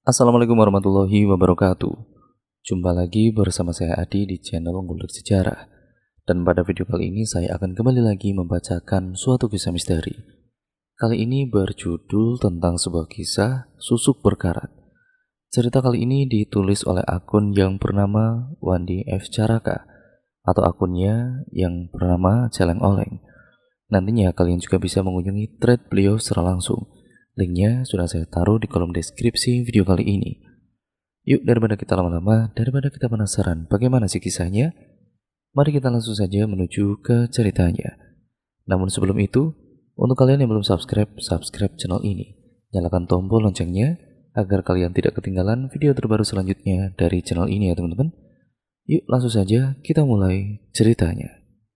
Assalamualaikum warahmatullahi wabarakatuh. Jumpa lagi bersama saya Adi di channel Ngulik Sejarah. Dan pada video kali ini saya akan kembali lagi membacakan suatu kisah misteri. Kali ini berjudul tentang sebuah kisah susuk berkarat. Cerita kali ini ditulis oleh akun yang bernama Wandi F. Caraka atau akunnya yang bernama Celeng Oleng. Nantinya kalian juga bisa mengunjungi thread beliau secara langsung. Linknya sudah saya taruh di kolom deskripsi video kali ini. Yuk, daripada kita lama-lama, daripada kita penasaran bagaimana sih kisahnya, mari kita langsung saja menuju ke ceritanya. Namun sebelum itu, untuk kalian yang belum subscribe channel ini. Nyalakan tombol loncengnya agar kalian tidak ketinggalan video terbaru selanjutnya dari channel ini ya teman-teman. Yuk langsung saja kita mulai ceritanya.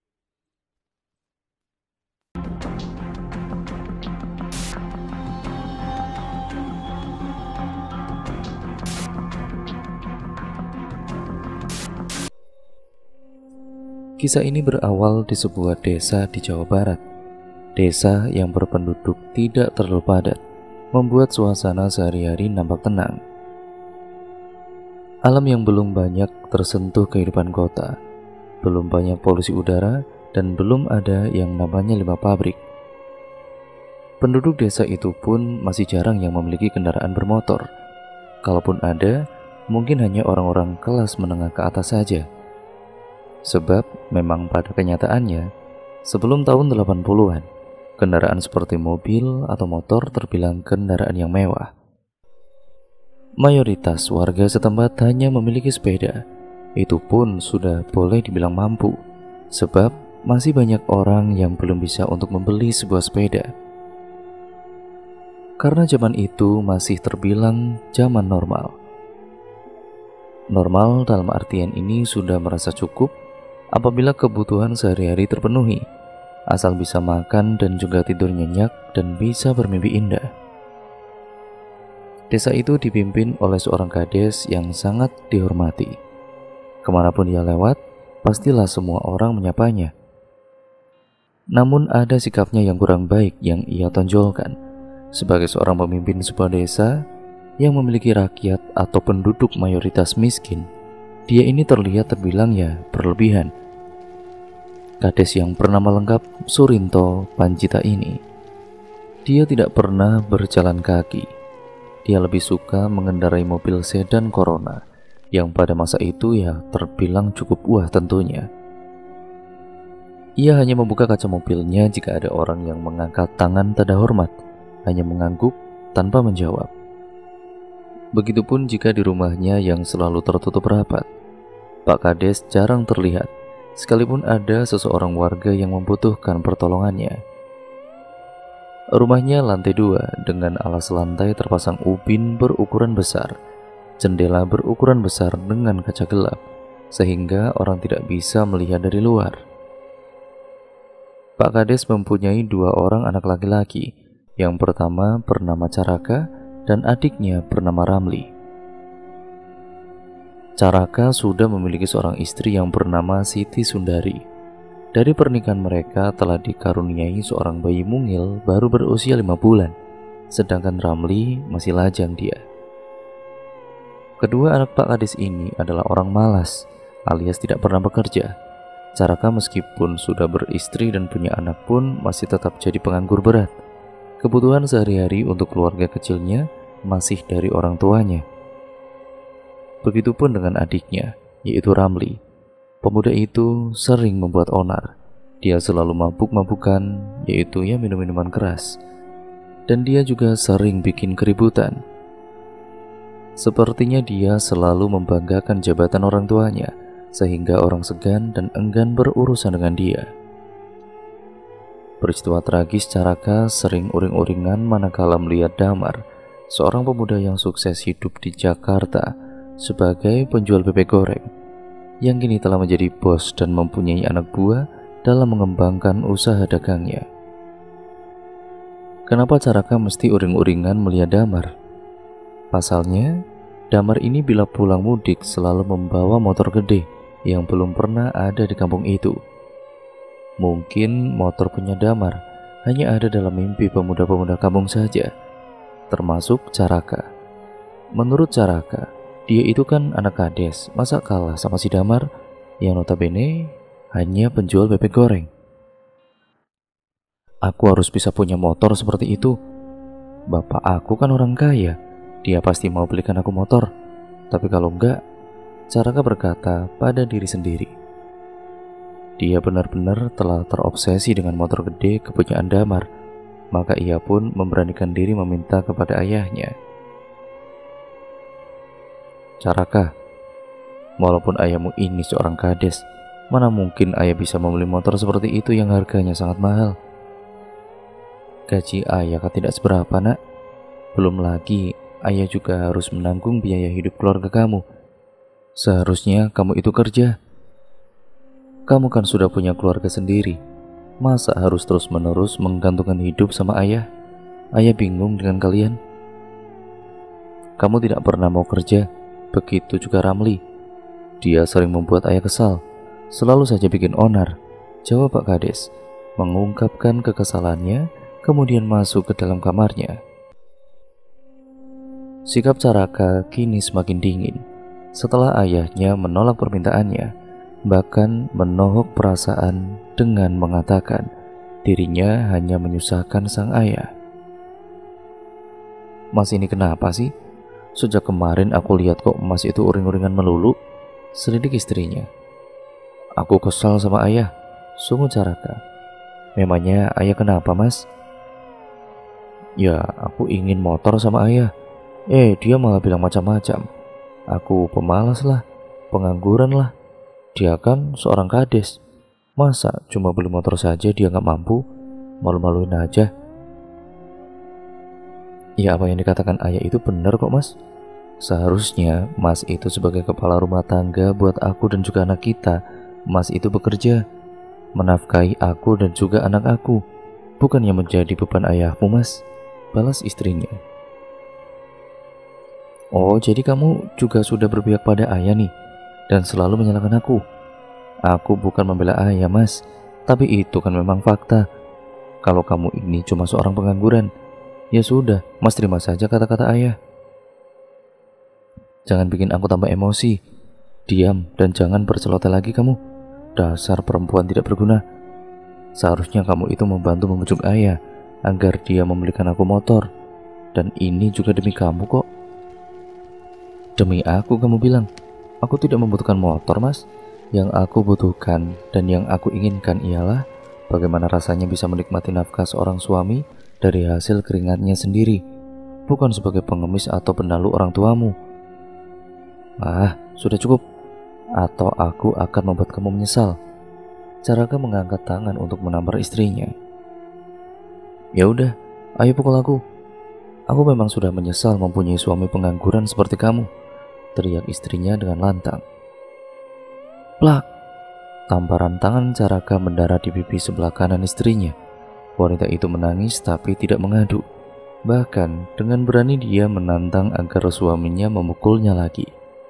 Kisah ini berawal di sebuah desa di Jawa Barat. Desa yang berpenduduk tidak terlalu padat, membuat suasana sehari-hari nampak tenang. Alam yang belum banyak tersentuh kehidupan kota, belum banyak polusi udara, dan belum ada yang namanya limbah pabrik. Penduduk desa itu pun masih jarang yang memiliki kendaraan bermotor. Kalaupun ada, mungkin hanya orang-orang kelas menengah ke atas saja. Sebab memang pada kenyataannya, sebelum tahun 80-an, kendaraan seperti mobil atau motor terbilang kendaraan yang mewah. Mayoritas warga setempat hanya memiliki sepeda. Itu pun sudah boleh dibilang mampu, sebab masih banyak orang yang belum bisa untuk membeli sebuah sepeda. Karena zaman itu masih terbilang zaman normal. Normal dalam artian ini sudah merasa cukup apabila kebutuhan sehari-hari terpenuhi, asal bisa makan dan juga tidur nyenyak dan bisa bermimpi indah. Desa itu dipimpin oleh seorang kades yang sangat dihormati. Kemanapun ia lewat, pastilah semua orang menyapanya. Namun ada sikapnya yang kurang baik yang ia tonjolkan. Sebagai seorang pemimpin sebuah desa yang memiliki rakyat atau penduduk mayoritas miskin, dia ini terlihat terbilang berlebihan. Kades yang bernama lengkap Surinto Panjita ini, dia tidak pernah berjalan kaki. Dia lebih suka mengendarai mobil sedan Corona yang pada masa itu terbilang cukup wah tentunya. Ia hanya membuka kaca mobilnya jika ada orang yang mengangkat tangan tanda hormat, hanya mengangguk tanpa menjawab. Begitupun jika di rumahnya yang selalu tertutup rapat, Pak Kades jarang terlihat, sekalipun ada seseorang warga yang membutuhkan pertolongannya. Rumahnya lantai 2 dengan alas lantai terpasang ubin berukuran besar, jendela berukuran besar dengan kaca gelap, sehingga orang tidak bisa melihat dari luar. Pak Kades mempunyai 2 orang anak laki-laki, yang pertama bernama Caraka dan adiknya bernama Ramli. Caraka sudah memiliki seorang istri yang bernama Siti Sundari. Dari pernikahan mereka telah dikaruniai seorang bayi mungil baru berusia 5 bulan, sedangkan Ramli masih lajang dia. Kedua anak Pak Kades ini adalah orang malas, alias tidak pernah bekerja. Caraka meskipun sudah beristri dan punya anak pun masih tetap jadi penganggur berat. Kebutuhan sehari-hari untuk keluarga kecilnya masih dari orang tuanya. Begitupun dengan adiknya, yaitu Ramli. Pemuda itu sering membuat onar. Dia selalu mabuk-mabukan, yaitu minum minuman keras. Dan dia juga sering bikin keributan. Sepertinya dia selalu membanggakan jabatan orang tuanya, sehingga orang segan dan enggan berurusan dengan dia. Peristiwa tragis Caraka sering uring-uringan manakala melihat Damar, seorang pemuda yang sukses hidup di Jakarta sebagai penjual bebek goreng, yang kini telah menjadi bos dan mempunyai anak buah dalam mengembangkan usaha dagangnya. Kenapa Caraka mesti uring-uringan melihat Damar? Pasalnya, Damar ini bila pulang mudik selalu membawa motor gede yang belum pernah ada di kampung itu. Mungkin motor punya Damar hanya ada dalam mimpi pemuda-pemuda kampung saja, termasuk Caraka. Menurut Caraka, dia itu kan anak kades, masa kalah sama si Damar yang notabene hanya penjual bebek goreng. Aku harus bisa punya motor seperti itu. Bapak aku kan orang kaya, dia pasti mau belikan aku motor. Tapi kalau enggak, Caraka berkata pada diri sendiri. Dia benar-benar telah terobsesi dengan motor gede kepunyaan Damar, maka ia pun memberanikan diri meminta kepada ayahnya. Caraka, walaupun ayahmu ini seorang kades, mana mungkin ayah bisa membeli motor seperti itu yang harganya sangat mahal. Gaji ayah kan tidak seberapa, nak. Belum lagi ayah juga harus menanggung biaya hidup keluarga kamu. Seharusnya kamu itu kerja. Kamu kan sudah punya keluarga sendiri. Masa harus terus-menerus menggantungkan hidup sama ayah? Ayah bingung dengan kalian. Kamu tidak pernah mau kerja. Begitu juga Ramli. Dia sering membuat ayah kesal. Selalu saja bikin onar. Jawab Pak Kades, mengungkapkan kekesalannya, kemudian masuk ke dalam kamarnya. Sikap Caraka kini semakin dingin setelah ayahnya menolak permintaannya, bahkan menohok perasaan dengan mengatakan dirinya hanya menyusahkan sang ayah. Mas ini kenapa sih? Sejak kemarin aku lihat kok Mas itu uring-uringan melulu, selidik istrinya. Aku kesal sama ayah, sungguh Caraka. Memangnya ayah kenapa, Mas? Ya, aku ingin motor sama ayah. Dia malah bilang macam-macam. Aku pemalas lah, pengangguran lah. Dia kan seorang kades. Masa cuma beli motor saja dia gak mampu? Malu-maluin aja. Ya, apa yang dikatakan ayah itu benar kok, Mas. Seharusnya Mas itu sebagai kepala rumah tangga buat aku dan juga anak kita. Mas itu bekerja, menafkahi aku dan juga anak aku, bukannya menjadi beban ayahmu, Mas. Balas istrinya. Oh, jadi kamu juga sudah berpihak pada ayah nih, dan selalu menyalahkan aku. Aku bukan membela ayah, Mas, tapi itu kan memang fakta. Kalau kamu ini cuma seorang pengangguran, ya sudah, Mas terima saja kata-kata ayah. Jangan bikin aku tambah emosi. Diam dan jangan berceloteh lagi kamu. Dasar perempuan tidak berguna. Seharusnya kamu itu membantu membujuk ayah agar dia membelikan aku motor. Dan ini juga demi kamu kok. Demi aku kamu bilang. Aku tidak membutuhkan motor, Mas. Yang aku butuhkan dan yang aku inginkan ialah bagaimana rasanya bisa menikmati nafkah seorang suami dari hasil keringatnya sendiri, bukan sebagai pengemis atau penalu orang tuamu. Sudah cukup. Atau aku akan membuat kamu menyesal. Caraka mengangkat tangan untuk menampar istrinya. Ya udah, ayo pukul aku. Aku memang sudah menyesal mempunyai suami pengangguran seperti kamu, teriak istrinya dengan lantang. Plak! Tamparan tangan Caraka mendarat di pipi sebelah kanan istrinya. Wanita itu menangis tapi tidak mengadu. Bahkan dengan berani dia menantang agar suaminya memukulnya lagi.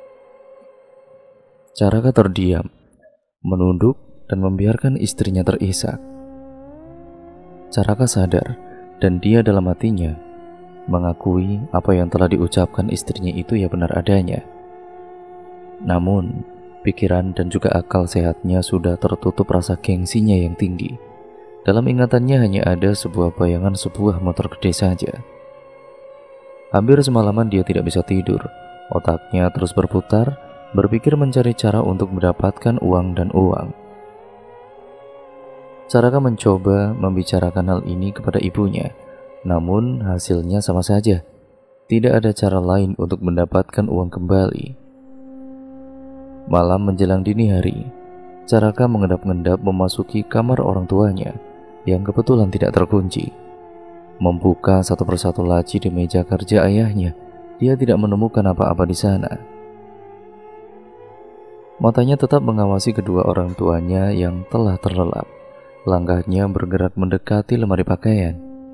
Caraka terdiam, menunduk dan membiarkan istrinya terisak. Caraka sadar dan dia dalam hatinya mengakui apa yang telah diucapkan istrinya itu ya benar adanya. Namun, pikiran dan juga akal sehatnya sudah tertutup rasa gengsinya yang tinggi. Dalam ingatannya hanya ada sebuah bayangan sebuah motor gede saja. Hampir semalaman dia tidak bisa tidur. Otaknya terus berputar, berpikir mencari cara untuk mendapatkan uang dan uang. Caraka mencoba membicarakan hal ini kepada ibunya, namun hasilnya sama saja. Tidak ada cara lain untuk mendapatkan uang kembali. Malam menjelang dini hari, Caraka mengendap-endap memasuki kamar orang tuanya yang kebetulan tidak terkunci. Membuka satu persatu laci di meja kerja ayahnya, dia tidak menemukan apa-apa di sana. Matanya tetap mengawasi kedua orang tuanya yang telah terlelap. Langkahnya bergerak mendekati lemari pakaian.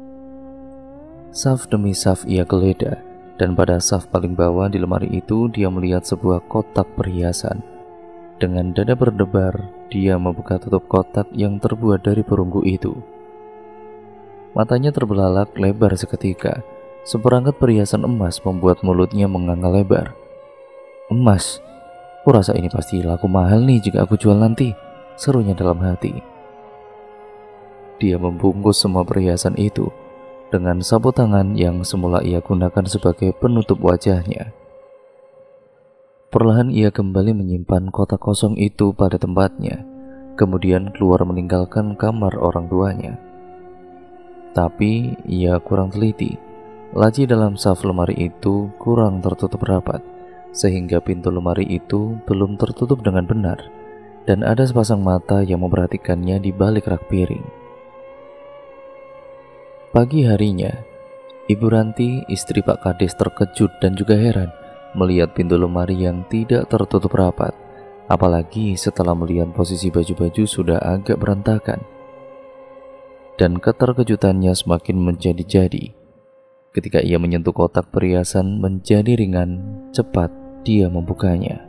Saf demi saf ia geledah, dan pada saf paling bawah di lemari itu dia melihat sebuah kotak perhiasan. Dengan dada berdebar, dia membuka tutup kotak yang terbuat dari perunggu itu. Matanya terbelalak lebar seketika. Seperangkat perhiasan emas membuat mulutnya menganga lebar. Emas? Kurasa ini pasti laku mahal nih jika aku jual nanti, serunya dalam hati. Dia membungkus semua perhiasan itu dengan sapu tangan yang semula ia gunakan sebagai penutup wajahnya. Perlahan ia kembali menyimpan kotak kosong itu pada tempatnya, kemudian keluar meninggalkan kamar orang tuanya. Tapi ia kurang teliti. Laci dalam saf lemari itu kurang tertutup rapat, sehingga pintu lemari itu belum tertutup dengan benar, dan ada sepasang mata yang memperhatikannya di balik rak piring. Pagi harinya, Ibu Ranti, istri Pak Kades, terkejut dan juga heran melihat pintu lemari yang tidak tertutup rapat, apalagi setelah melihat posisi baju-baju sudah agak berantakan. Dan keterkejutannya semakin menjadi-jadi. Ketika ia menyentuh kotak perhiasan menjadi ringan, cepat dia membukanya.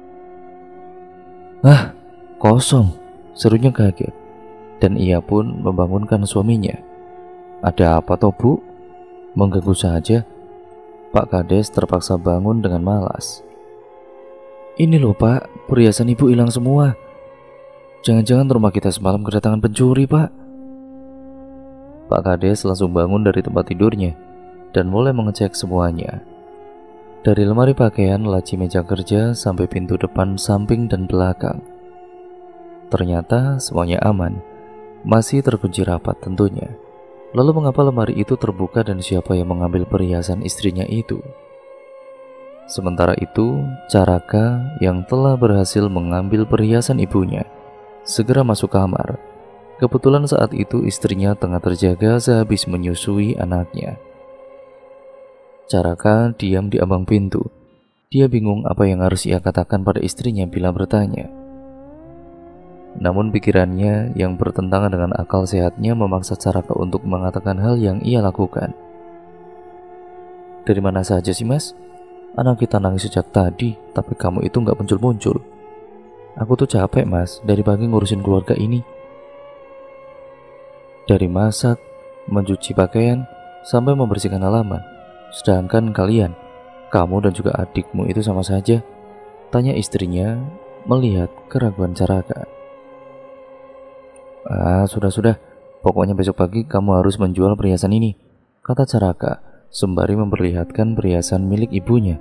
"Ah, kosong," serunya kaget. Dan ia pun membangunkan suaminya. "Ada apa toh, Bu? Mengganggu saja." Pak Kades terpaksa bangun dengan malas. "Ini loh Pak, perhiasan Ibu hilang semua. Jangan-jangan rumah kita semalam kedatangan pencuri, Pak." Pak Kades langsung bangun dari tempat tidurnya dan mulai mengecek semuanya. Dari lemari pakaian, laci meja kerja, sampai pintu depan, samping, dan belakang. Ternyata semuanya aman, masih terkunci rapat tentunya. Lalu mengapa lemari itu terbuka dan siapa yang mengambil perhiasan istrinya itu? Sementara itu, Caraka yang telah berhasil mengambil perhiasan ibunya segera masuk kamar. Kebetulan saat itu istrinya tengah terjaga sehabis menyusui anaknya. Caraka diam di ambang pintu. Dia bingung apa yang harus ia katakan pada istrinya bila bertanya. Namun pikirannya yang bertentangan dengan akal sehatnya memaksa Caraka untuk mengatakan hal yang ia lakukan. "Dari mana saja sih Mas? Anak kita nangis sejak tadi, tapi kamu itu nggak muncul-muncul. Aku tuh capek Mas, dari pagi ngurusin keluarga ini. Dari masak, mencuci pakaian, sampai membersihkan halaman. Sedangkan kalian, kamu dan juga adikmu itu sama saja," tanya istrinya melihat keraguan Caraka. Sudah, pokoknya besok pagi kamu harus menjual perhiasan ini," kata Caraka sembari memperlihatkan perhiasan milik ibunya.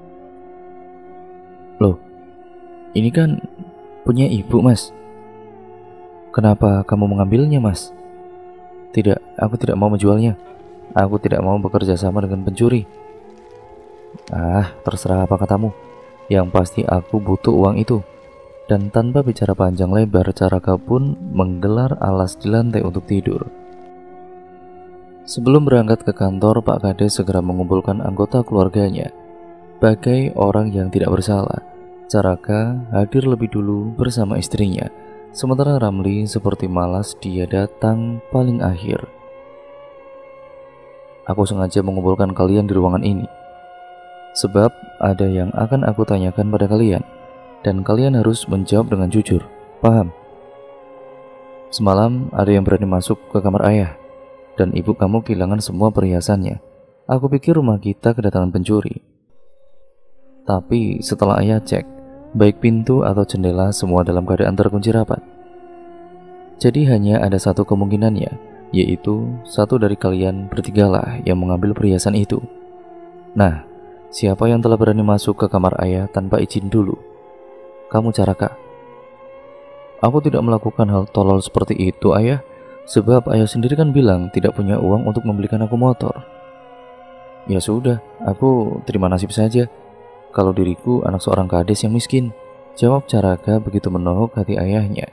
"Loh, ini kan punya ibu Mas. Kenapa kamu mengambilnya Mas?" "Tidak, aku tidak mau menjualnya. Aku tidak mau bekerja sama dengan pencuri." Terserah apa katamu. Yang pasti aku butuh uang itu." Dan tanpa bicara panjang lebar, Caraka pun menggelar alas di lantai untuk tidur. Sebelum berangkat ke kantor, Pak Kades segera mengumpulkan anggota keluarganya. Bagai orang yang tidak bersalah, Caraka hadir lebih dulu bersama istrinya, sementara Ramli seperti malas dia datang paling akhir. "Aku sengaja mengumpulkan kalian di ruangan ini, sebab ada yang akan aku tanyakan pada kalian, dan kalian harus menjawab dengan jujur, paham? Semalam ada yang berani masuk ke kamar ayah, dan ibu kamu kehilangan semua perhiasannya. Aku pikir rumah kita kedatangan pencuri. Tapi setelah ayah cek, baik pintu atau jendela semua dalam keadaan terkunci rapat. Jadi hanya ada satu kemungkinannya, yaitu satu dari kalian bertigalah yang mengambil perhiasan itu. Nah, siapa yang telah berani masuk ke kamar ayah tanpa izin dulu? Kamu Caraka." "Aku tidak melakukan hal tolol seperti itu ayah, sebab ayah sendiri kan bilang tidak punya uang untuk membelikan aku motor." "Ya sudah, aku terima nasib saja kalau diriku anak seorang kades yang miskin," jawab Caraka begitu menohok hati ayahnya.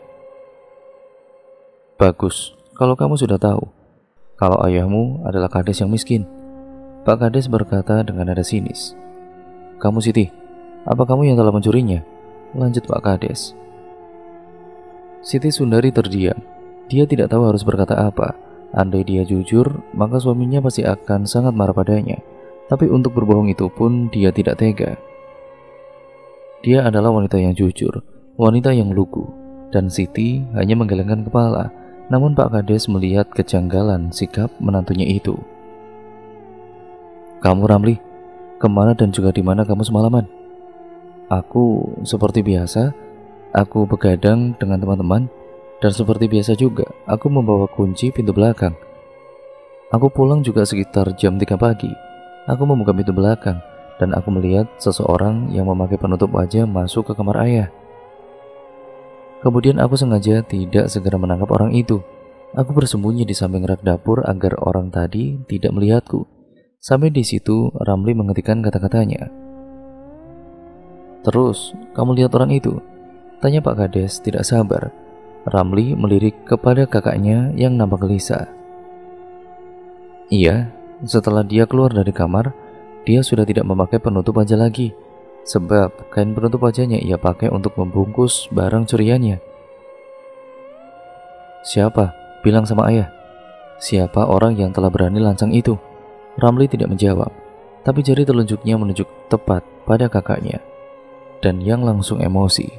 "Bagus, kalau kamu sudah tahu kalau ayahmu adalah kades yang miskin," Pak Kades berkata dengan nada sinis. "Kamu Siti, apa kamu yang telah mencurinya?" lanjut Pak Kades. Siti Sundari terdiam. Dia tidak tahu harus berkata apa. Andai dia jujur, maka suaminya pasti akan sangat marah padanya. Tapi untuk berbohong itu pun dia tidak tega. Dia adalah wanita yang jujur, wanita yang lugu, dan Siti hanya menggelengkan kepala. Namun Pak Kades melihat kejanggalan sikap menantunya itu. Kamu Ramli, kemana dan juga di mana kamu semalaman? Aku seperti biasa, aku begadang dengan teman-teman, dan seperti biasa juga, aku membawa kunci pintu belakang. Aku pulang juga sekitar jam 3 pagi. Aku membuka pintu belakang, dan aku melihat seseorang yang memakai penutup wajah masuk ke kamar ayah. Kemudian aku sengaja tidak segera menangkap orang itu. Aku bersembunyi di samping rak dapur agar orang tadi tidak melihatku. Sampai di situ, Ramli mengetikkan kata-katanya. "Terus, kamu lihat orang itu?" tanya Pak Kades tidak sabar. Ramli melirik kepada kakaknya yang nampak gelisah. "Iya, setelah dia keluar dari kamar, dia sudah tidak memakai penutup wajah lagi. Sebab kain penutup wajahnya ia pakai untuk membungkus barang curiannya." "Siapa? Bilang sama ayah. Siapa orang yang telah berani lancang itu?" Ramli tidak menjawab, tapi jari telunjuknya menunjuk tepat pada kakaknya, dan yang langsung emosi.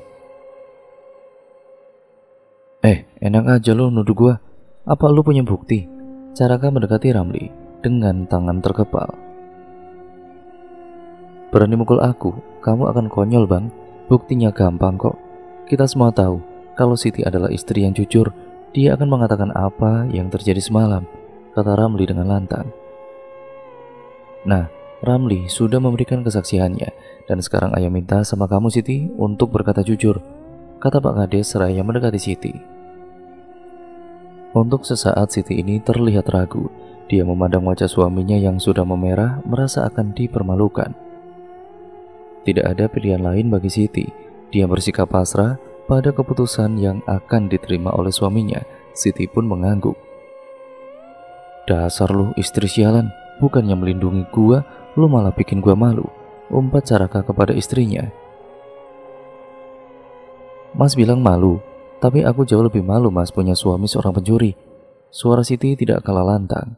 Enak aja lo nuduh gua. Apa lu punya bukti?" Caraka mendekati Ramli dengan tangan terkepal. "Berani mukul aku, kamu akan konyol bang. Buktinya gampang kok. Kita semua tahu kalau Siti adalah istri yang jujur. Dia akan mengatakan apa yang terjadi semalam," kata Ramli dengan lantang. "Nah, Ramli sudah memberikan kesaksiannya, dan sekarang ayah minta sama kamu Siti untuk berkata jujur," kata Pak Kades seraya mendekati Siti. Untuk sesaat Siti ini terlihat ragu. Dia memandang wajah suaminya yang sudah memerah, merasa akan dipermalukan. Tidak ada pilihan lain bagi Siti. Dia bersikap pasrah pada keputusan yang akan diterima oleh suaminya. Siti pun mengangguk. "Dasar lu istri sialan, bukannya melindungi gua, lu malah bikin gua malu," umpat Caraka kepada istrinya. "Mas bilang malu, tapi aku jauh lebih malu mas punya suami seorang pencuri." Suara Siti tidak kalah lantang.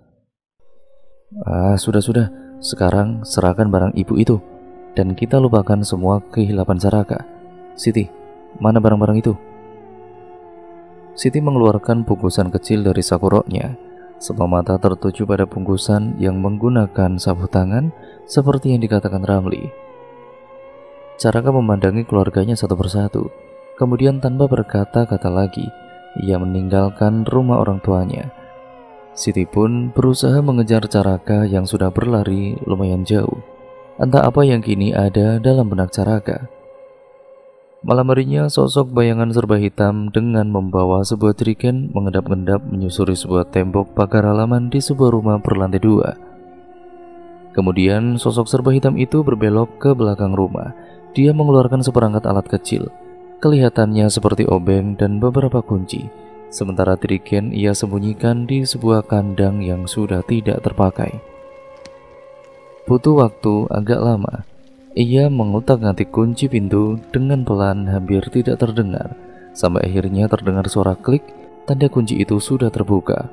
Sudah, sekarang serahkan barang ibu itu, dan kita lupakan semua kehilapan Caraka. Siti, mana barang-barang itu?" Siti mengeluarkan bungkusan kecil dari sakuroknya. Semua mata tertuju pada bungkusan yang menggunakan sapu tangan seperti yang dikatakan Ramli. Caraka memandangi keluarganya satu persatu. Kemudian tanpa berkata-kata lagi, ia meninggalkan rumah orang tuanya. Siti pun berusaha mengejar Caraka yang sudah berlari lumayan jauh. Entah apa yang kini ada dalam benak Caraka. Malam harinya, sosok bayangan serba hitam dengan membawa sebuah jerigen mengendap-endap menyusuri sebuah tembok pagar halaman di sebuah rumah berlantai 2. Kemudian sosok serba hitam itu berbelok ke belakang rumah. Dia mengeluarkan seperangkat alat kecil. Kelihatannya seperti obeng dan beberapa kunci. Sementara jerigen ia sembunyikan di sebuah kandang yang sudah tidak terpakai. Butuh waktu agak lama. Ia mengutak-ngatik kunci pintu dengan pelan, hampir tidak terdengar, sampai akhirnya terdengar suara klik, tanda kunci itu sudah terbuka.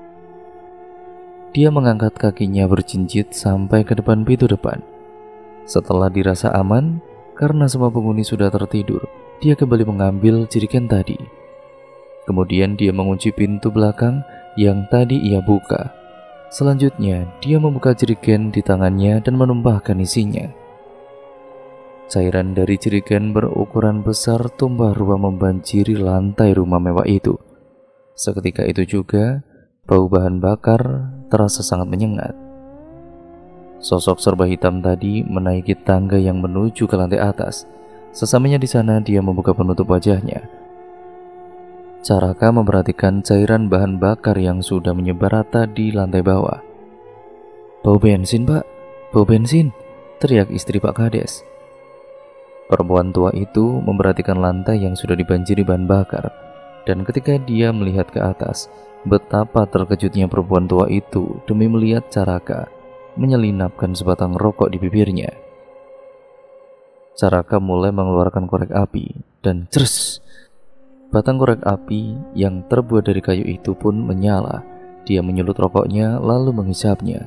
Dia mengangkat kakinya berjinjit sampai ke depan pintu depan. Setelah dirasa aman, karena semua penghuni sudah tertidur, dia kembali mengambil jerigen tadi. Kemudian dia mengunci pintu belakang yang tadi ia buka. Selanjutnya, dia membuka jerigen di tangannya dan menumpahkan isinya. Cairan dari jerigen berukuran besar tumpah ruah membanjiri lantai rumah mewah itu. Seketika itu juga, bau bahan bakar terasa sangat menyengat. Sosok serba hitam tadi menaiki tangga yang menuju ke lantai atas. Sesamanya di sana, dia membuka penutup wajahnya. Caraka memperhatikan cairan bahan bakar yang sudah menyebar rata di lantai bawah. "Bau bensin, Pak, bau bensin!" teriak istri Pak Kades. Perempuan tua itu memperhatikan lantai yang sudah dibanjiri bahan bakar, dan ketika dia melihat ke atas, betapa terkejutnya perempuan tua itu demi melihat Caraka menyelinapkan sebatang rokok di bibirnya. Caraka mulai mengeluarkan korek api, dan cers! Batang korek api yang terbuat dari kayu itu pun menyala. Dia menyulut rokoknya lalu menghisapnya.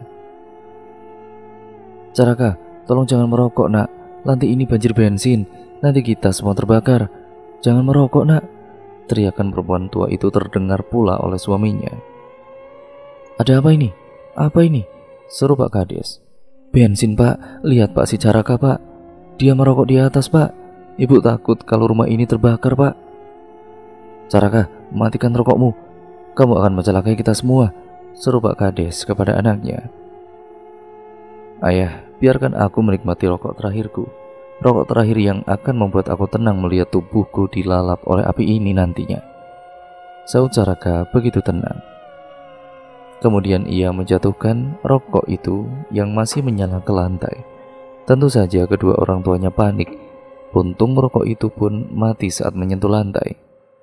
"Caraka, tolong jangan merokok nak. Lantai ini banjir bensin. Nanti kita semua terbakar. Jangan merokok nak." Teriakan perempuan tua itu terdengar pula oleh suaminya. "Ada apa ini? Apa ini?" seru Pak Kades. Bensin pak, lihat pak si Caraka pak. Dia merokok di atas pak. Ibu takut kalau rumah ini terbakar pak. Caraka, matikan rokokmu. Kamu akan mencelakai kita semua, seru Pak Kades kepada anaknya. Ayah, biarkan aku menikmati rokok terakhirku. Rokok terakhir yang akan membuat aku tenang melihat tubuhku dilalap oleh api ini nantinya. Saud Caraka begitu tenang. Kemudian ia menjatuhkan rokok itu yang masih menyala ke lantai. Tentu saja kedua orang tuanya panik. Untung rokok itu pun mati saat menyentuh lantai.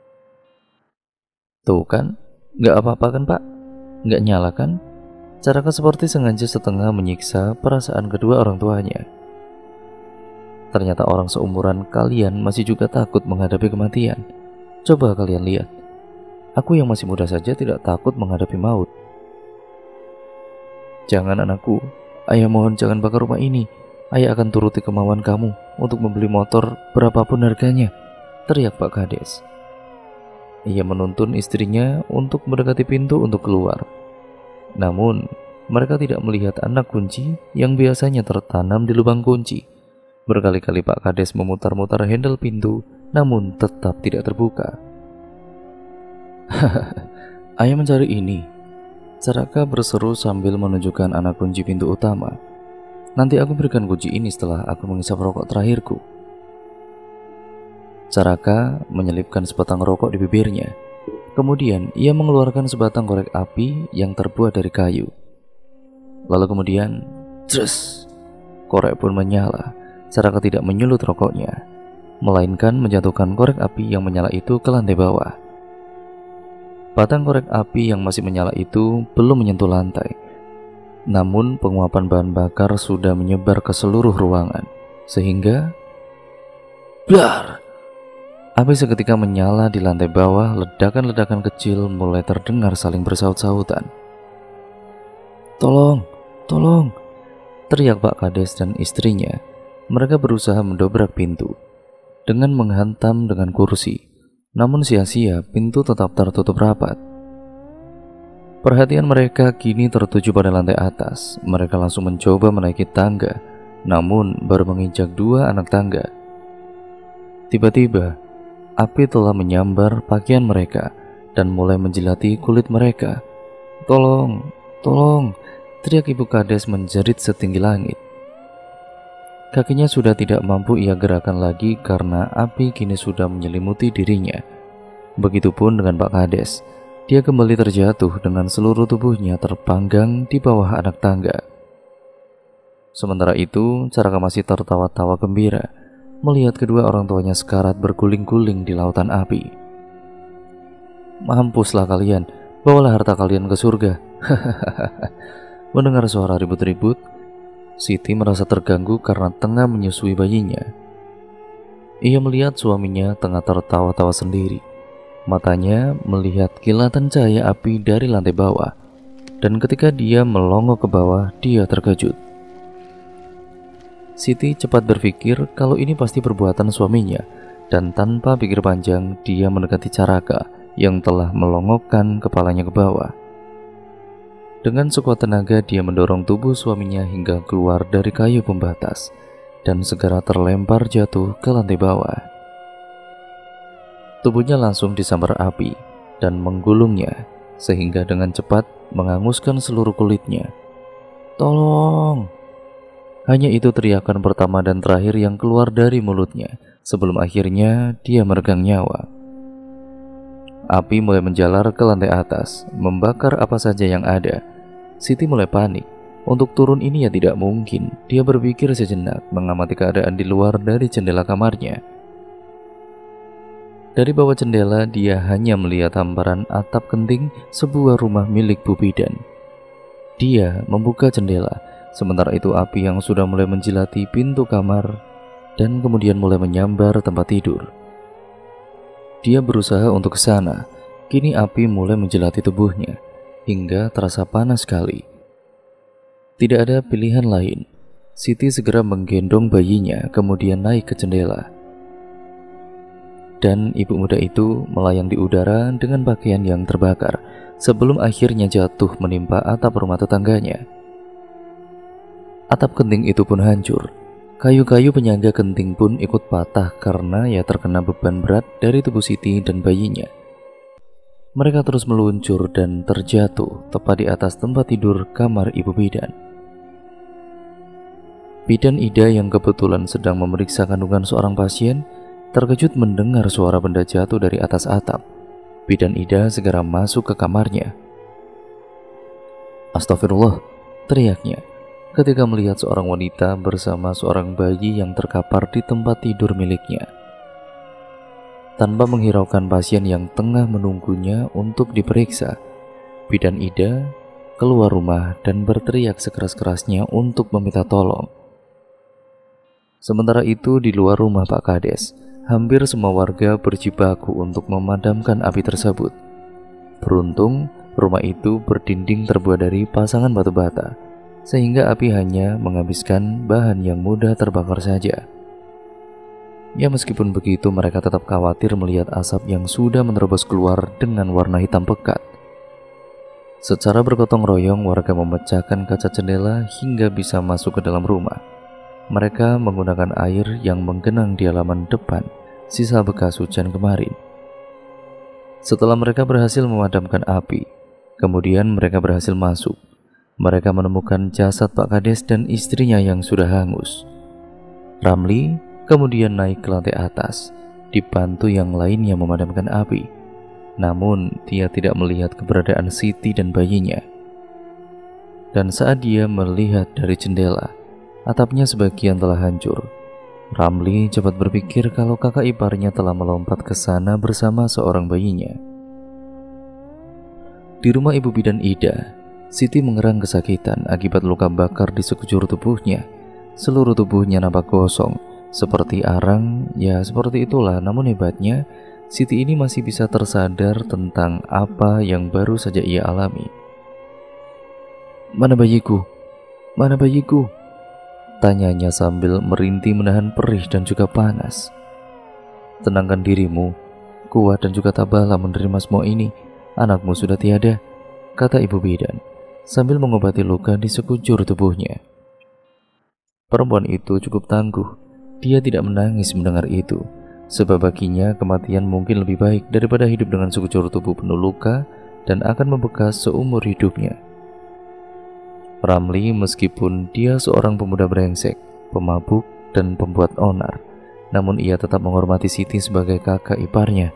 Tuh kan, gak apa-apa kan pak? Gak nyala kan? Caraka seperti sengaja setengah menyiksa perasaan kedua orang tuanya. Ternyata orang seumuran kalian masih juga takut menghadapi kematian. Coba kalian lihat. Aku yang masih muda saja tidak takut menghadapi maut. Jangan anakku, ayah mohon jangan bakar rumah ini. Ayah akan turuti kemauan kamu untuk membeli motor berapapun harganya, teriak Pak Kades. Ia menuntun istrinya untuk mendekati pintu untuk keluar. Namun, mereka tidak melihat anak kunci yang biasanya tertanam di lubang kunci. Berkali-kali Pak Kades memutar-mutar handle pintu, namun tetap tidak terbuka. Ayah mencari ini. Caraka berseru sambil menunjukkan anak kunci pintu utama. Nanti aku berikan kunci ini setelah aku menghisap rokok terakhirku. Caraka menyelipkan sebatang rokok di bibirnya. Kemudian ia mengeluarkan sebatang korek api yang terbuat dari kayu. Lalu kemudian, tres, korek pun menyala. Caraka tidak menyulut rokoknya, melainkan menjatuhkan korek api yang menyala itu ke lantai bawah. Batang korek api yang masih menyala itu belum menyentuh lantai. Namun penguapan bahan bakar sudah menyebar ke seluruh ruangan. Sehingga blar! Api seketika menyala di lantai bawah. Ledakan-ledakan kecil mulai terdengar saling bersaut-sautan. Tolong! Tolong! Teriak Pak Kades dan istrinya. Mereka berusaha mendobrak pintu dengan menghantam dengan kursi. Namun sia-sia, pintu tetap tertutup rapat. Perhatian mereka kini tertuju pada lantai atas. Mereka langsung mencoba menaiki tangga, namun baru menginjak 2 anak tangga. Tiba-tiba, api telah menyambar pakaian mereka dan mulai menjilati kulit mereka. Tolong, tolong, teriak Ibu Kades menjerit setinggi langit. Kakinya sudah tidak mampu ia gerakan lagi karena api kini sudah menyelimuti dirinya. Begitupun dengan Pak Kades. Dia kembali terjatuh dengan seluruh tubuhnya terpanggang di bawah anak tangga. Sementara itu, Caraka masih tertawa-tawa gembira melihat kedua orang tuanya sekarat berguling-guling di lautan api. Mampuslah kalian, bawalah harta kalian ke surga. Mendengar suara ribut-ribut, Siti merasa terganggu karena tengah menyusui bayinya. Ia melihat suaminya tengah tertawa-tawa sendiri. Matanya melihat kilatan cahaya api dari lantai bawah. Dan ketika dia melongo ke bawah, dia terkejut. Siti cepat berpikir kalau ini pasti perbuatan suaminya. Dan tanpa pikir panjang, dia mendekati Caraka yang telah melongokkan kepalanya ke bawah. Dengan sekuat tenaga dia mendorong tubuh suaminya hingga keluar dari kayu pembatas dan segera terlempar jatuh ke lantai bawah. Tubuhnya langsung disambar api dan menggulungnya sehingga dengan cepat menghanguskan seluruh kulitnya. Tolong! Hanya itu teriakan pertama dan terakhir yang keluar dari mulutnya sebelum akhirnya dia meregang nyawa. Api mulai menjalar ke lantai atas, membakar apa saja yang ada. Siti mulai panik. Untuk turun ini ya tidak mungkin. Dia berpikir sejenak, mengamati keadaan di luar dari jendela kamarnya. Dari bawah jendela, dia hanya melihat hamparan atap genting sebuah rumah milik Bu Bidan. Dia membuka jendela, sementara itu api yang sudah mulai menjilati pintu kamar dan kemudian mulai menyambar tempat tidur. Dia berusaha untuk ke sana. Kini api mulai menjelati tubuhnya hingga terasa panas sekali. Tidak ada pilihan lain. Siti segera menggendong bayinya kemudian naik ke jendela. Dan ibu muda itu melayang di udara dengan pakaian yang terbakar sebelum akhirnya jatuh menimpa atap rumah tetangganya. Atap genting itu pun hancur. Kayu-kayu penyangga genting pun ikut patah karena ia terkena beban berat dari tubuh Siti dan bayinya. Mereka terus meluncur dan terjatuh tepat di atas tempat tidur kamar Ibu Bidan. Bidan Ida yang kebetulan sedang memeriksa kandungan seorang pasien terkejut mendengar suara benda jatuh dari atas atap. Bidan Ida segera masuk ke kamarnya. "Astagfirullah," teriaknya ketika melihat seorang wanita bersama seorang bayi yang terkapar di tempat tidur miliknya. Tanpa menghiraukan pasien yang tengah menunggunya untuk diperiksa, Bidan Ida keluar rumah dan berteriak sekeras-kerasnya untuk meminta tolong. Sementara itu di luar rumah Pak Kades, hampir semua warga berjibaku untuk memadamkan api tersebut. Beruntung, rumah itu berdinding terbuat dari pasangan batu bata, sehingga api hanya menghabiskan bahan yang mudah terbakar saja. Ya meskipun begitu, mereka tetap khawatir melihat asap yang sudah menerobos keluar dengan warna hitam pekat. Secara bergotong royong, warga memecahkan kaca jendela hingga bisa masuk ke dalam rumah. Mereka menggunakan air yang menggenang di halaman depan, sisa bekas hujan kemarin. Setelah mereka berhasil memadamkan api, kemudian mereka berhasil masuk. Mereka menemukan jasad Pak Kades dan istrinya yang sudah hangus. Ramli kemudian naik ke lantai atas, dibantu yang lainnya memadamkan api. Namun, dia tidak melihat keberadaan Siti dan bayinya. Dan saat dia melihat dari jendela, atapnya sebagian telah hancur. Ramli cepat berpikir kalau kakak iparnya telah melompat ke sana bersama seorang bayinya. Di rumah Ibu Bidan Ida, Siti mengerang kesakitan akibat luka bakar di sekujur tubuhnya. Seluruh tubuhnya nampak gosong, seperti arang, ya seperti itulah. Namun hebatnya, Siti ini masih bisa tersadar tentang apa yang baru saja ia alami. "Mana bayiku? Mana bayiku?" tanyanya sambil merintih menahan perih dan juga panas. "Tenangkan dirimu, kuat dan juga tabahlah menerima semua ini. Anakmu sudah tiada," kata Ibu Bidan sambil mengobati luka di sekujur tubuhnya. Perempuan itu cukup tangguh. Dia tidak menangis mendengar itu, sebab baginya kematian mungkin lebih baik daripada hidup dengan sekujur tubuh penuh luka dan akan membekas seumur hidupnya. Ramli meskipun dia seorang pemuda brengsek, pemabuk, dan pembuat onar, namun ia tetap menghormati Siti sebagai kakak iparnya.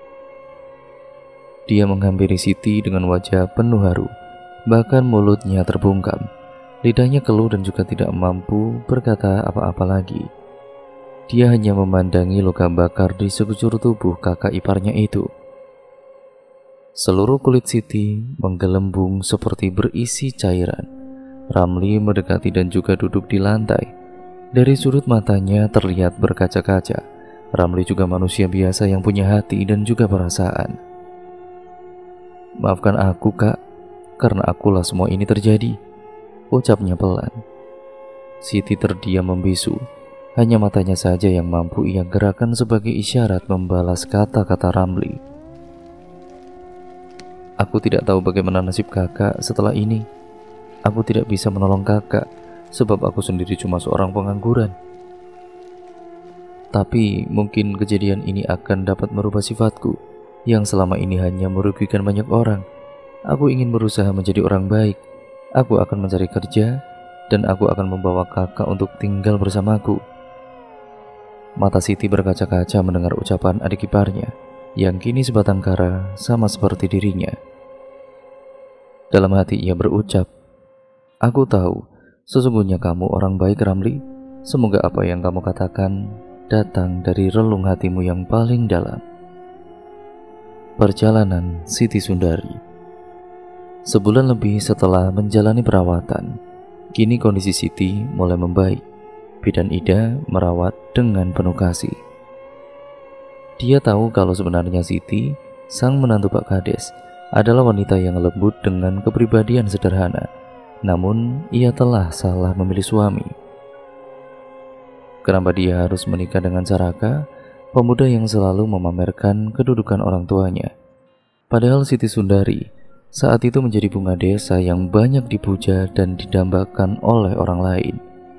Dia menghampiri Siti dengan wajah penuh haru, bahkan mulutnya terbungkam. Lidahnya keluh dan juga tidak mampu berkata apa-apa lagi. Dia hanya memandangi luka bakar di sekujur tubuh kakak iparnya itu. Seluruh kulit Siti menggelembung seperti berisi cairan. Ramli mendekati dan juga duduk di lantai. Dari sudut matanya terlihat berkaca-kaca. Ramli juga manusia biasa yang punya hati dan juga perasaan. "Maafkan aku, Kak, karena akulah semua ini terjadi," ucapnya pelan. Siti terdiam membisu. Hanya matanya saja yang mampu ia gerakan sebagai isyarat membalas kata-kata Ramli. "Aku tidak tahu bagaimana nasib kakak setelah ini. Aku tidak bisa menolong kakak, sebab aku sendiri cuma seorang pengangguran. Tapi mungkin kejadian ini akan dapat merubah sifatku, yang selama ini hanya merugikan banyak orang. Aku ingin berusaha menjadi orang baik. Aku akan mencari kerja, dan aku akan membawa kakak untuk tinggal bersamaku." Mata Siti berkaca-kaca mendengar ucapan adik iparnya, yang kini sebatang kara sama seperti dirinya. Dalam hati ia berucap, "Aku tahu, sesungguhnya kamu orang baik, Ramli. Semoga apa yang kamu katakan datang dari relung hatimu yang paling dalam." Perjalanan Siti Sundari. Sebulan lebih setelah menjalani perawatan, kini kondisi Siti mulai membaik. Bidan Ida merawat dengan penuh kasih. Dia tahu kalau sebenarnya Siti, sang menantu Pak Kades, adalah wanita yang lembut dengan kepribadian sederhana. Namun, ia telah salah memilih suami. Kenapa dia harus menikah dengan Caraka, pemuda yang selalu memamerkan kedudukan orang tuanya? Padahal Siti Sundari, saat itu menjadi bunga desa yang banyak dipuja dan didambakan oleh orang lain.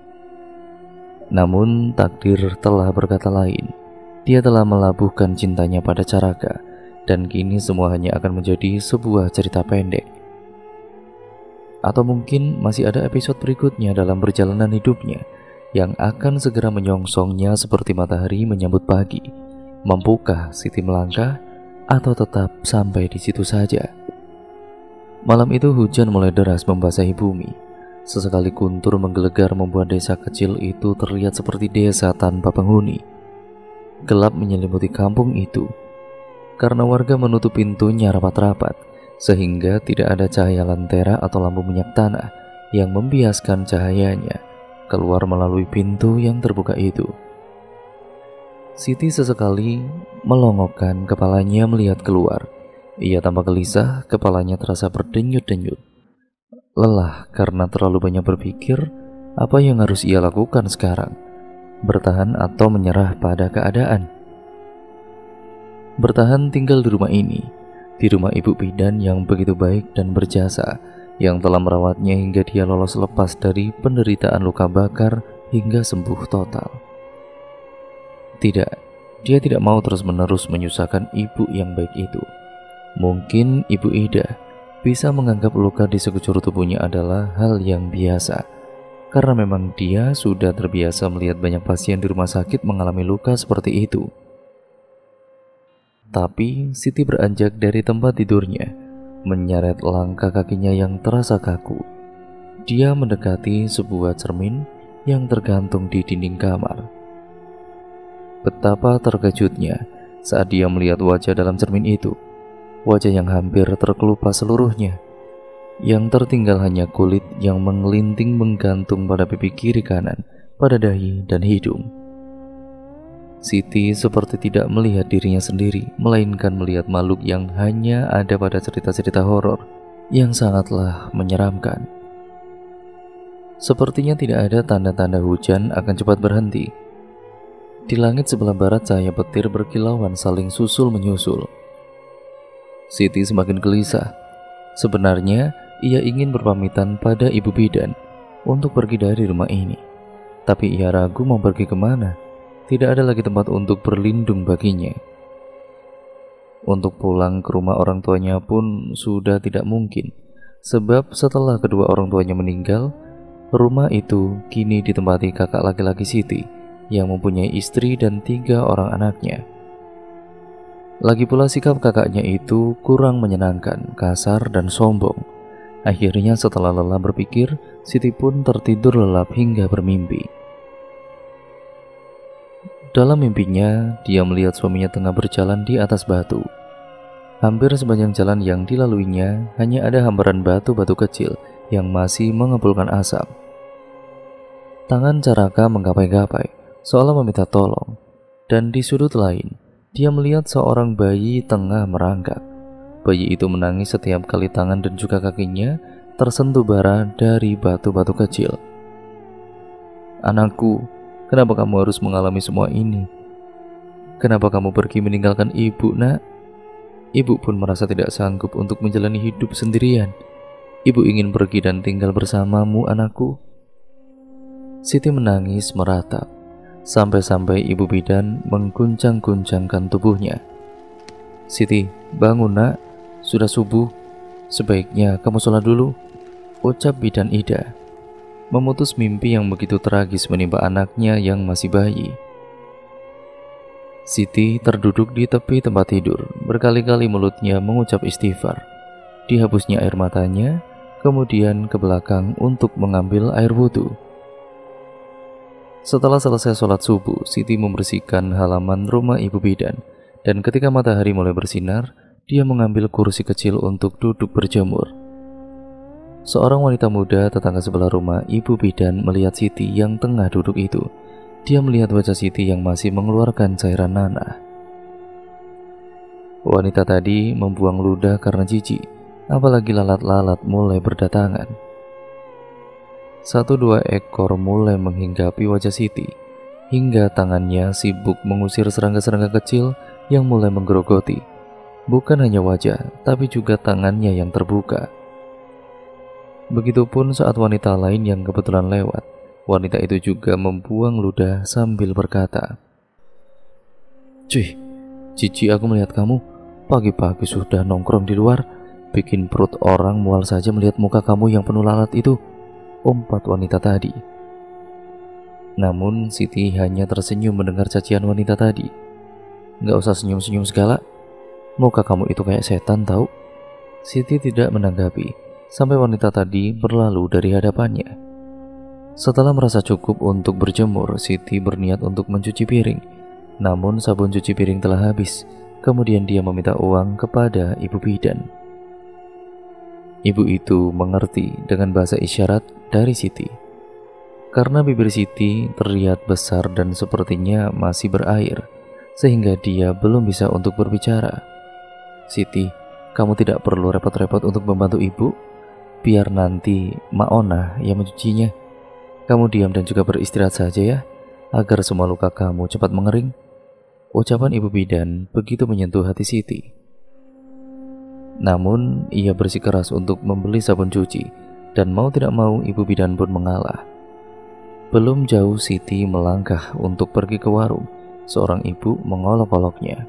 Namun takdir telah berkata lain. Dia telah melabuhkan cintanya pada Caraka, dan kini semua hanya akan menjadi sebuah cerita pendek. Atau mungkin masih ada episode berikutnya dalam perjalanan hidupnya yang akan segera menyongsongnya seperti matahari menyambut pagi. Mampukah Siti melangkah atau tetap sampai di situ saja? Malam itu hujan mulai deras membasahi bumi. Sesekali guntur menggelegar membuat desa kecil itu terlihat seperti desa tanpa penghuni. Gelap menyelimuti kampung itu karena warga menutup pintunya rapat-rapat, sehingga tidak ada cahaya lentera atau lampu minyak tanah yang membiaskan cahayanya keluar melalui pintu yang terbuka itu. Siti sesekali melongokkan kepalanya melihat keluar. Ia tampak gelisah, kepalanya terasa berdenyut-denyut. Lelah karena terlalu banyak berpikir apa yang harus ia lakukan sekarang. Bertahan atau menyerah pada keadaan. Bertahan tinggal di rumah ini, di rumah ibu bidan yang begitu baik dan berjasa, yang telah merawatnya hingga dia lolos lepas dari penderitaan luka bakar hingga sembuh total. Tidak, dia tidak mau terus-menerus menyusahkan ibu yang baik itu. Mungkin Ibu Ida bisa menganggap luka di sekujur tubuhnya adalah hal yang biasa, karena memang dia sudah terbiasa melihat banyak pasien di rumah sakit mengalami luka seperti itu. Tapi Siti beranjak dari tempat tidurnya, menyeret langkah kakinya yang terasa kaku. Dia mendekati sebuah cermin yang tergantung di dinding kamar. Betapa terkejutnya saat dia melihat wajah dalam cermin itu. Wajah yang hampir terkelupas seluruhnya. Yang tertinggal hanya kulit yang menggelinting menggantung pada pipi kiri kanan, pada dahi dan hidung. Siti seperti tidak melihat dirinya sendiri, melainkan melihat makhluk yang hanya ada pada cerita-cerita horor yang sangatlah menyeramkan. Sepertinya tidak ada tanda-tanda hujan akan cepat berhenti. Di langit sebelah barat cahaya petir berkilauan saling susul menyusul. Siti semakin gelisah. Sebenarnya ia ingin berpamitan pada ibu bidan untuk pergi dari rumah ini, tapi ia ragu mau pergi kemana. Tidak ada lagi tempat untuk berlindung baginya. Untuk pulang ke rumah orang tuanya pun sudah tidak mungkin, sebab setelah kedua orang tuanya meninggal, rumah itu kini ditempati kakak laki-laki Siti yang mempunyai istri dan 3 orang anaknya. Lagi pula sikap kakaknya itu kurang menyenangkan, kasar dan sombong. Akhirnya setelah lelah berpikir, Siti pun tertidur lelap hingga bermimpi. Dalam mimpinya, dia melihat suaminya tengah berjalan di atas batu. Hampir sepanjang jalan yang dilaluinya hanya ada hamparan batu-batu kecil yang masih mengepulkan asap. Tangan Caraka menggapai-gapai, seolah meminta tolong. Dan di sudut lain, dia melihat seorang bayi tengah merangkak. Bayi itu menangis setiap kali tangan dan juga kakinya tersentuh bara dari batu-batu kecil. "Anakku, kenapa kamu harus mengalami semua ini? Kenapa kamu pergi meninggalkan ibu, nak? Ibu pun merasa tidak sanggup untuk menjalani hidup sendirian. Ibu ingin pergi dan tinggal bersamamu, anakku." Siti menangis meratap, sampai-sampai ibu bidan mengguncang-guncangkan tubuhnya. "Siti, bangun nak, sudah subuh, sebaiknya kamu sholat dulu," ucap bidan Ida, memutus mimpi yang begitu tragis menimpa anaknya yang masih bayi. Siti terduduk di tepi tempat tidur, berkali-kali mulutnya mengucap istighfar. Dihapusnya air matanya, kemudian ke belakang untuk mengambil air wudhu. Setelah selesai sholat subuh, Siti membersihkan halaman rumah ibu bidan, dan ketika matahari mulai bersinar, dia mengambil kursi kecil untuk duduk berjemur. Seorang wanita muda tetangga sebelah rumah ibu bidan melihat Siti yang tengah duduk itu. Dia melihat wajah Siti yang masih mengeluarkan cairan nanah. Wanita tadi membuang ludah karena jijik, apalagi lalat-lalat mulai berdatangan. 1-2 ekor mulai menghinggapi wajah Siti, hingga tangannya sibuk mengusir serangga-serangga kecil yang mulai menggerogoti. Bukan hanya wajah, tapi juga tangannya yang terbuka. Begitupun saat wanita lain yang kebetulan lewat. Wanita itu juga membuang ludah sambil berkata, "Cuy, cici aku melihat kamu. Pagi-pagi sudah nongkrong di luar. Bikin perut orang mual saja melihat muka kamu yang penuh lalat itu," umpat wanita tadi. Namun Siti hanya tersenyum mendengar cacian wanita tadi. "Nggak usah senyum-senyum segala. Muka kamu itu kayak setan tahu." Siti tidak menanggapi sampai wanita tadi berlalu dari hadapannya. Setelah merasa cukup untuk berjemur, Siti berniat untuk mencuci piring. Namun sabun cuci piring telah habis. Kemudian dia meminta uang kepada ibu bidan. Ibu itu mengerti dengan bahasa isyarat dari Siti. Karena bibir Siti terlihat besar dan sepertinya masih berair, sehingga dia belum bisa untuk berbicara. "Siti, kamu tidak perlu repot-repot untuk membantu ibu. Biar nanti Maona yang mencucinya. Kamu diam dan juga beristirahat saja ya, agar semua luka kamu cepat mengering." Ucapan ibu bidan begitu menyentuh hati Siti. Namun ia bersikeras untuk membeli sabun cuci, dan mau tidak mau ibu bidan pun mengalah. Belum jauh Siti melangkah untuk pergi ke warung. Seorang ibu mengolok-oloknya.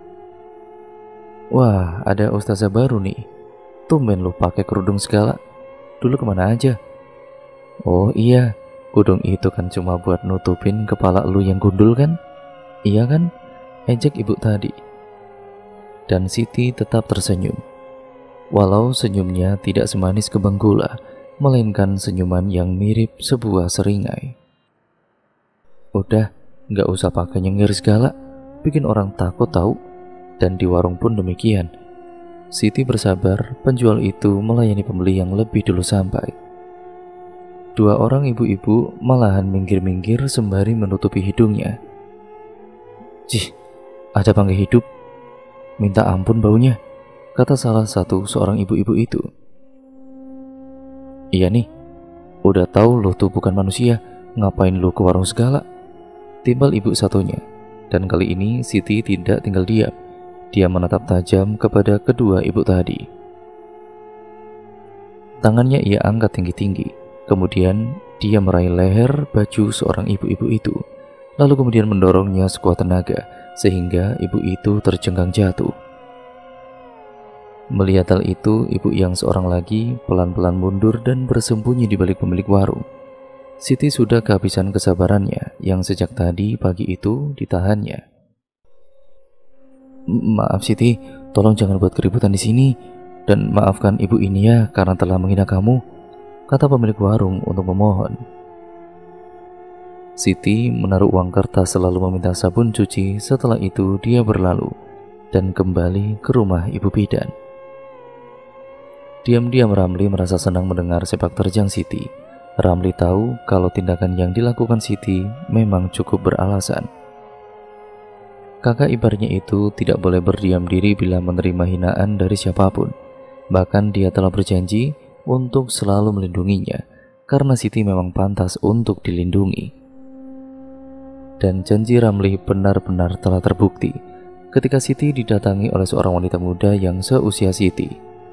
"Wah, ada ustazah baru nih. Tumben lu pakai kerudung segala. Dulu kemana aja?" "Oh iya, kerudung itu kan cuma buat nutupin kepala lu yang gundul kan? Iya kan?" ejek ibu tadi. Dan Siti tetap tersenyum. Walau senyumnya tidak semanis kembang gula, melainkan senyuman yang mirip sebuah seringai. "Udah, gak usah pakai nyengir segala, bikin orang takut tahu." Dan di warung pun demikian. Siti bersabar, penjual itu melayani pembeli yang lebih dulu sampai. Dua orang ibu-ibu malahan minggir-minggir sembari menutupi hidungnya. "Cih, ada bangkai hidup. Minta ampun baunya," kata salah satu seorang ibu-ibu itu. "Iya nih, udah tahu lo tuh bukan manusia, ngapain lo ke warung segala?" timbal ibu satunya. Dan kali ini Siti tidak tinggal diam. Dia menatap tajam kepada kedua ibu tadi. Tangannya ia angkat tinggi-tinggi. Kemudian dia meraih leher baju seorang ibu-ibu itu. Lalu kemudian mendorongnya sekuat tenaga, sehingga ibu itu terjengkang jatuh. Melihat hal itu, ibu yang seorang lagi pelan-pelan mundur dan bersembunyi di balik pemilik warung. Siti sudah kehabisan kesabarannya yang sejak tadi pagi itu ditahannya. "Maaf Siti, tolong jangan buat keributan di sini, dan maafkan ibu ini ya karena telah menghina kamu," kata pemilik warung untuk memohon. Siti menaruh uang kertas selalu meminta sabun cuci. Setelah itu dia berlalu dan kembali ke rumah ibu bidan. Diam-diam Ramli merasa senang mendengar sepak terjang Siti. Ramli tahu kalau tindakan yang dilakukan Siti memang cukup beralasan. Kakak iparnya itu tidak boleh berdiam diri bila menerima hinaan dari siapapun. Bahkan dia telah berjanji untuk selalu melindunginya, karena Siti memang pantas untuk dilindungi. Dan janji Ramli benar-benar telah terbukti ketika Siti didatangi oleh seorang wanita muda yang seusia Siti.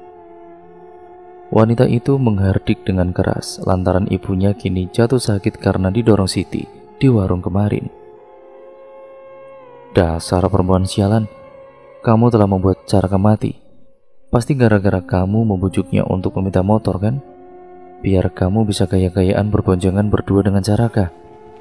Wanita itu menghardik dengan keras lantaran ibunya kini jatuh sakit karena didorong Siti di warung kemarin. "Dasar perempuan sialan, kamu telah membuat Caraka mati. Pasti gara-gara kamu membujuknya untuk meminta motor kan? Biar kamu bisa gaya-gayaan berboncengan berdua dengan Caraka.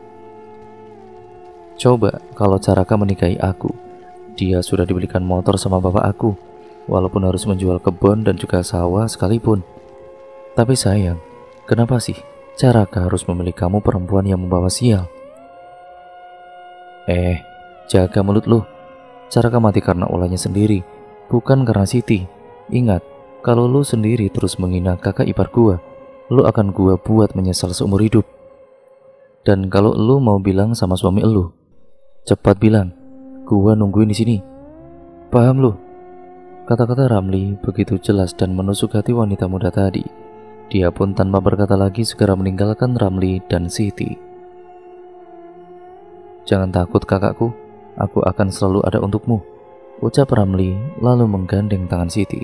Coba kalau Caraka menikahi aku, dia sudah dibelikan motor sama bapak aku, walaupun harus menjual kebun dan juga sawah sekalipun. Tapi sayang, kenapa sih Caraka harus memilih kamu perempuan yang membawa sial?" Jaga mulut lu. Caraka mati karena ulahnya sendiri, bukan karena Siti. Ingat, kalau lu sendiri terus menghina kakak ipar gua, lu akan gua buat menyesal seumur hidup. Dan kalau lu mau bilang sama suami lu, cepat bilang, gua nungguin di sini. Paham lu? Kata-kata Ramli begitu jelas dan menusuk hati wanita muda tadi. Dia pun tanpa berkata lagi segera meninggalkan Ramli dan Siti. "Jangan takut kakakku, aku akan selalu ada untukmu. ucap Ramli lalu menggandeng tangan Siti.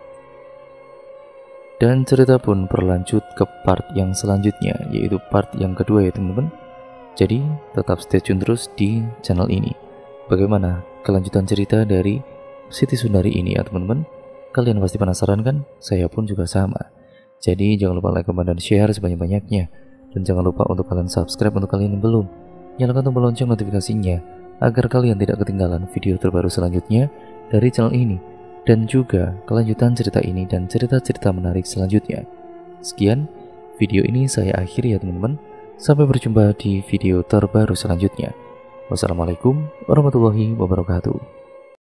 Dan cerita pun berlanjut ke part yang selanjutnya, yaitu part yang kedua ya teman-teman. Jadi tetap stay tune terus di channel ini. Bagaimana kelanjutan cerita dari Siti Sundari ini ya teman-teman? Kalian pasti penasaran kan? Saya pun juga sama. Jadi jangan lupa like, comment, dan share sebanyak-banyaknya. Dan jangan lupa untuk kalian subscribe untuk kalian yang belum. Nyalakan tombol lonceng notifikasinya agar kalian tidak ketinggalan video terbaru selanjutnya dari channel ini. Dan juga kelanjutan cerita ini dan cerita-cerita menarik selanjutnya. Sekian video ini saya akhiri ya teman-teman. Sampai berjumpa di video terbaru selanjutnya. Wassalamualaikum warahmatullahi wabarakatuh.